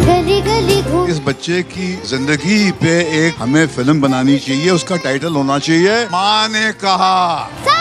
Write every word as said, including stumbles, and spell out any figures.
गली गली घूम। इस बच्चे की जिंदगी पे एक हमें फिल्म बनानी चाहिए, उसका टाइटल होना चाहिए माँ ने कहा।